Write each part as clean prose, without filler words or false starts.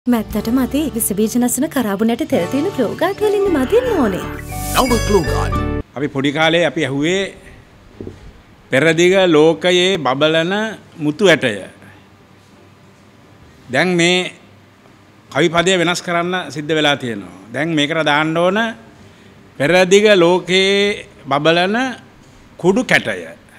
මැත්තට මදි විස බීජ නැසුන කරාබුනට තෙල් තියෙන ක්ලෝගාට් වලින් මදින්න ඕනේ. නව ක්ලෝගාට්. අපි පොඩි කාලේ අපි ඇහුවේ පෙරදිග ලෝකයේ බබලන මුතු ඇටය. දැන් මේ කවි පදය වෙනස් කරන්න සිද්ධ වෙලා තියෙනවා. දැන් මේකට දාන්න ඕන පෙරදිග ලෝකයේ බබලන කුඩු කැටය.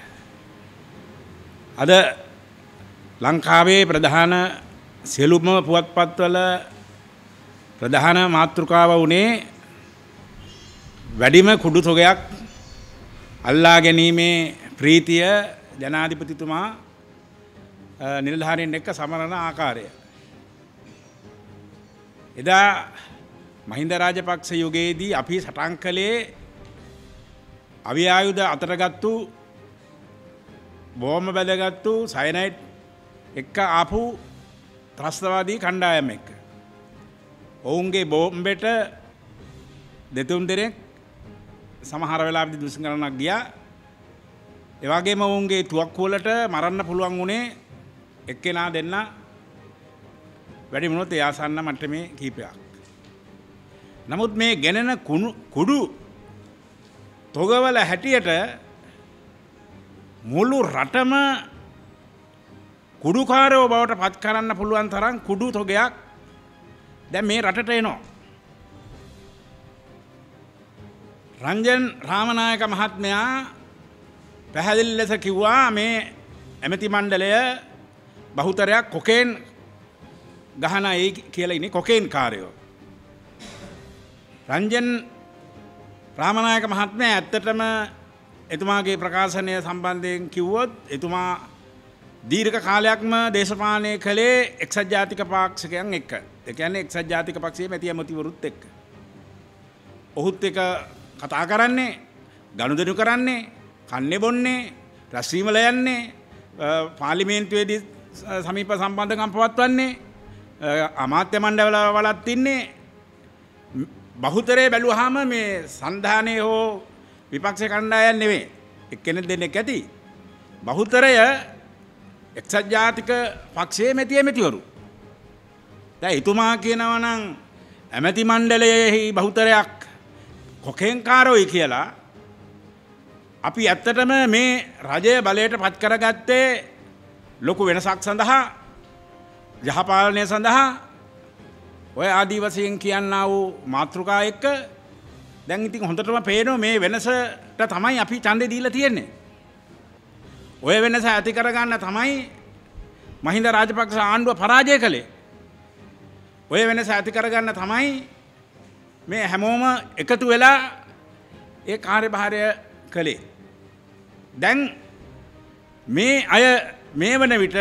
අද ලංකාවේ ප්‍රධාන සියලුම පුවත්පත්වල ප්‍රධාන මාතෘකාව වුණේ වැඩිම කුඩු තොගයක් අල්ලා ගැනීමේ ප්‍රීතිය ජනාධිපතිතුමා නිලධාරීන් එක්ක සමරන ආකාරය. එදා මහින්ද රාජපක්ෂ යුගයේදී අපි සටන් කළේ අවි ආයුධ අතරගත්තු බෝම්බ බැදගත්තු සයනයිඩ් එක්ක ආපු ත්‍රස්තවාදී කණ්ඩායම එක්ක. ඔවුන්ගේ බෝම්බෙට දෙතුන් දෙනෙක් සමහර වෙලාවදී දුෂ්කරණක් ගියා. ඒ වගේම ඔවුන්ගේ තුවක්කු වලට මරන්න පුළුවන් වුණේ එක්කෙනා දෙන්න වැඩි මොනොත් ඒ ආසන්න මට්ටමේ කීපයක්. නමුත් මේ ගෙනෙන කුඩු තොගවල හැටියට මුළු රටම කුඩුකාරයෝ බවට පත් කරන්න පුළුවන් තරම් කුඩු තොගයක් දැන් මේ රටට එනවා. රංජන් රාමනායක මහත්මයා පැහැදිලි ලෙස කිව්වා මේ ඇමති මණ්ඩලය බහුතරයක් කොකේන් ගහන ඒ කියලා ඉන්නේ කොකේන් කාරයෝ. රංජන් රාමනායක මහත්මයා ඇත්තටම එතුමාගේ ප්‍රකාශනය සම්බන්ධයෙන් කිව්වොත් එතුමා දීර්ඝ කාලයක්ම දේශපාලනය කළේ එක්සත් ජාතික පාක්ෂිකයන් එක්ක. ඒ කියන්නේ එක්සත් ජාතික පක්ෂයේ මැති ඇමතිවරුත් එක්ක. ඔහුත් එක්ක කතා කරන්නේ, ගනුදෙනු කරන්නේ, කන්නේ බොන්නේ, රැස්වීමල යන්නේ, පාර්ලිමේන්තුවේදී සමීප සම්බන්ධකම් පවත්වන්නේ, අමාත්‍ය මණ්ඩල වලත් ඉන්නේ. බහුතරේ බැලුවාම මේ සංධානයේ හෝ විපක්ෂ කණ්ඩායම් නෙවෙයි. එක්කෙනෙක් දෙන්නෙක් ඇති. බහුතරය එක්සත් ජාතික පක්ෂයේ මැති ඇමතිවරු. දැන් එතුමා කියනවා නම් ඇමති මණ්ඩලයේ බහුතරයක් කොකෙන්කාරෝයි කියලා. අපි ඇත්තටම මේ රජය බලයට පත් කරගත්තේ ලොකු වෙනසක් සඳහා, යහපාලනය සඳහා, ඔය ආදී වශයෙන් කියන්නා වූ මාතෘකා එක්ක දැන් ඉතින් හොඳටම පේනවා මේ වෙනසට තමයි අපි ඡන්දේ දීලා තියෙන්නේ. ඔය වෙනස ඇති කරගන්න තමයි මහින්ද රාජපක්ෂ ආණ්ඩුව පරාජය කළේ. ඔය වෙනස ඇති කරගන්න තමයි මේ හැමෝම එකතු වෙලා ඒ කාර්යභාරය කළේ. දැන් මේ අය මේ වන විට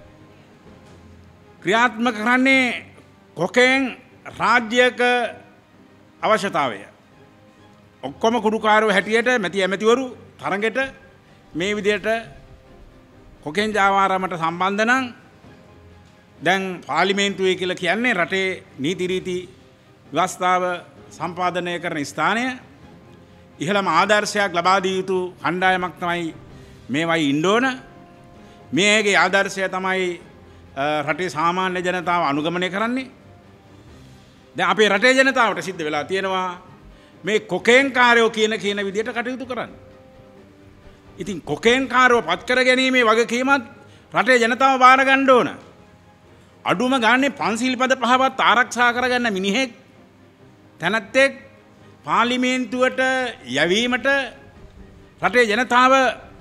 ක්‍රියාත්මක කරන්නේ කොකෙන් රාජ්‍යක අවශ්‍යතාවය. ඔක්කොම කුඩුකාරයෝ හැටියට මැති ඇමතිවරු තරඟෙට මේ විදියට කොකෙන් ජාවාරමට සම්බන්ධ නම් දැන් පාර්ලිමේන්තුවේ කියලා කියන්නේ රටේ නීති රීති ව්‍යවස්ථාව සම්පාදනය කරන ස්ථානය. ඉහළම ආදර්ශයක් ලබා දිය යුතු කණ්ඩායමක් තමයි මේවයි ඉන්න ඕන. මේගේ ආදර්ශය තමයි රටේ සාමාන්‍ය ජනතාව අනුගමනය කරන්නේ. දැන් අපේ රටේ ජනතාවට සිද්ධ වෙලා තියෙනවා මේ කොකෙන් කාරයෝ කියන විදියට කටයුතු කරන්න. ඉතින් කොකෙන් කාරව පත් කර ගැනීමේ වගකීමත් රටේ ජනතාව බාර ගන්න ඕන. අඩුම ගානේ පන්සිල් පද පහවත් ආරක්ෂා කරගන්න මිනිහෙක් තැනැත්තෙක් පාර්ලිමේන්තුවට යැවීමට රටේ ජනතාව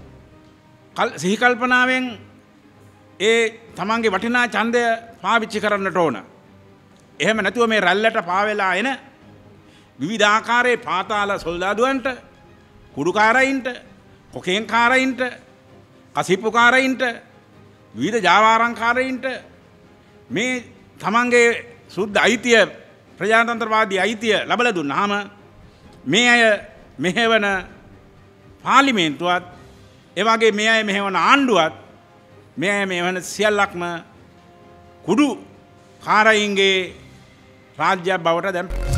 සිහි කල්පනාවෙන් ඒ තමන්ගේ වටිනා ඡන්දය පාවිච්චි කරන්නට ඕන. එහෙම නැතුව මේ රැල්ලට පාවෙලා එන විවිධාකාරයේ පාතාල සොල්දාදුවන්ට, කුඩුකාරයින්ට, කොකේන්කාරයින්ට, කසිප්පුකාරයින්ට, විවිධ ජාවාරම්කාරයින්ට මේ තමන්ගේ සුද්ධ අයිතිය, ප්‍රජාතන්ත්‍රවාදී අයිතිය ලබලා දුන්නාම මේ අය මෙහෙවන පාර්ලිමේන්තුවත්, ඒ වගේ මේ අය මෙහෙවන ආණ්ඩුවත්, මේ අය මෙහෙවන සියල්ලක්ම කුඩු කාරයින්ගේ රාජ්‍යයක් බවට දැන්